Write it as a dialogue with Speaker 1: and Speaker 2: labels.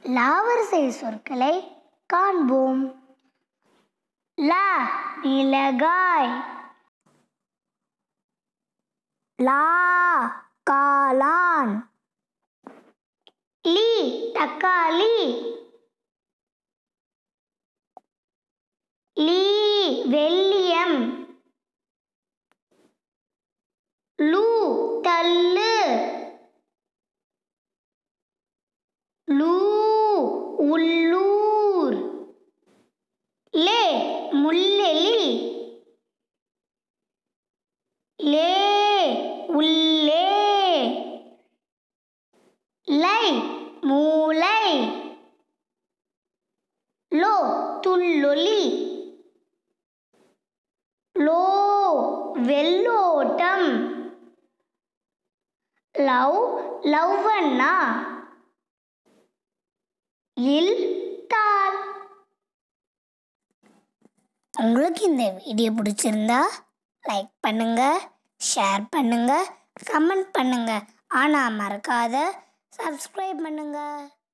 Speaker 1: லாவரிசை சொற்களை காண்போம். லா மிளகாய், லா காளான், லி தக்காளி, லீ வெள்ளியம், லூ தள்ளு, லூ உள்ளூர், லே முள்ளெலி, லே உள்ளே, லை மூளை, லோ துள்ளொலி, லோ வெள்ளோட்டம், லவ் லவ்வண்ணா, இல் தாள். உங்களுக்கு இந்த வீடியோ பிடிச்சிருந்தா லைக் பண்ணுங்க, ஷேர் பண்ணுங்க, கமெண்ட் பண்ணுங்க. ஆனால் மறக்காத சப்ஸ்கிரைப் பண்ணுங்க.